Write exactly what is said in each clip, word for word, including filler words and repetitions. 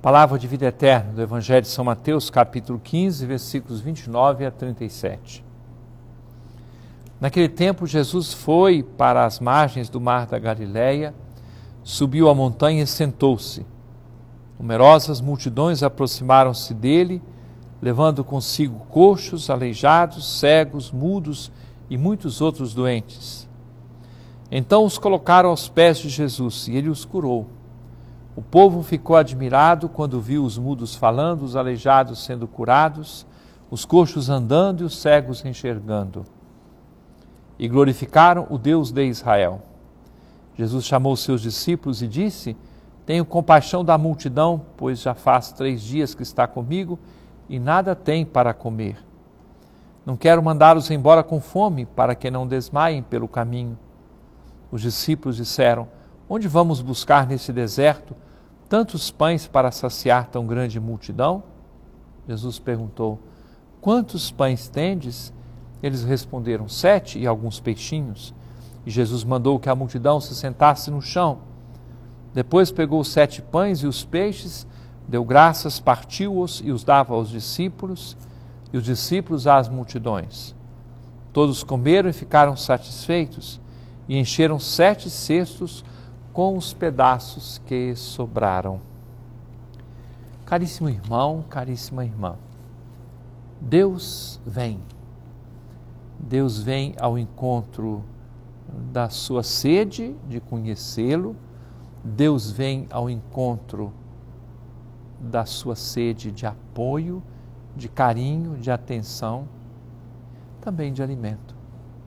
Palavra de vida eterna do Evangelho de São Mateus, capítulo quinze, versículos vinte e nove a trinta e sete. Naquele tempo, Jesus foi para as margens do mar da Galileia, subiu a montanha e sentou-se. Numerosas multidões aproximaram-se dele, levando consigo coxos, aleijados, cegos, mudos e muitos outros doentes. Então os colocaram aos pés de Jesus e ele os curou. O povo ficou admirado quando viu os mudos falando, os aleijados sendo curados, os coxos andando e os cegos enxergando. E glorificaram o Deus de Israel. Jesus chamou seus discípulos e disse: Tenho compaixão da multidão, pois já faz três dias que está comigo e nada tem para comer. Não quero mandá-los embora com fome, para que não desmaiem pelo caminho. Os discípulos disseram: Onde vamos buscar nesse deserto tantos pães para saciar tão grande multidão? Jesus perguntou: Quantos pães tendes? Eles responderam: Sete e alguns peixinhos. E Jesus mandou que a multidão se sentasse no chão. Depois pegou os sete pães e os peixes, deu graças, partiu-os e os dava aos discípulos, e os discípulos às multidões. Todos comeram e ficaram satisfeitos, e encheram sete cestos com os pedaços que sobraram. Caríssimo irmão, caríssima irmã, Deus vem. Deus vem ao encontro da sua sede de conhecê-lo, Deus vem ao encontro da sua sede de apoio, de carinho, de atenção, também de alimento.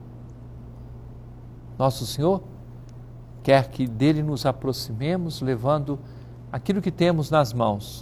Nosso Senhor quer que dele nos aproximemos levando aquilo que temos nas mãos.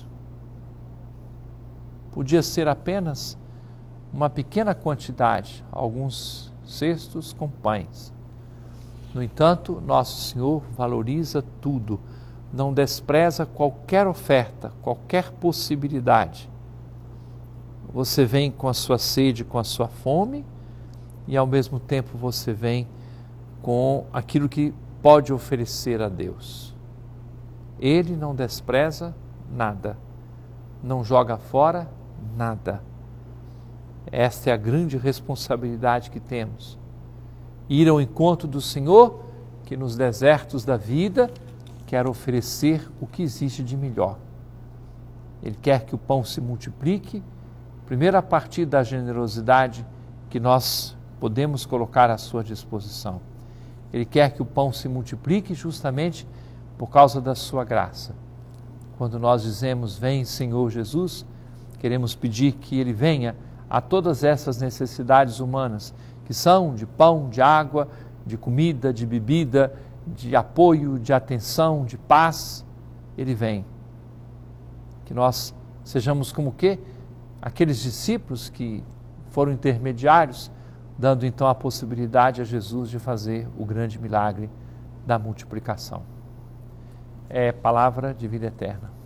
Podia ser apenas uma pequena quantidade, alguns cestos com pães. No entanto, Nosso Senhor valoriza tudo, não despreza qualquer oferta, qualquer possibilidade. Você vem com a sua sede, com a sua fome, e ao mesmo tempo você vem com aquilo que pode oferecer a Deus. Ele não despreza nada, não joga fora nada. Esta é a grande responsabilidade que temos. Ir ao encontro do Senhor, que nos desertos da vida quer oferecer o que existe de melhor. Ele quer que o pão se multiplique, primeiro a partir da generosidade que nós podemos colocar à sua disposição. Ele quer que o pão se multiplique justamente por causa da sua graça. Quando nós dizemos: Vem, Senhor Jesus, queremos pedir que Ele venha a todas essas necessidades humanas, que são de pão, de água, de comida, de bebida, de apoio, de atenção, de paz. Ele vem. Que nós sejamos como que aqueles discípulos que foram intermediários, dando então a possibilidade a Jesus de fazer o grande milagre da multiplicação. É palavra de vida eterna.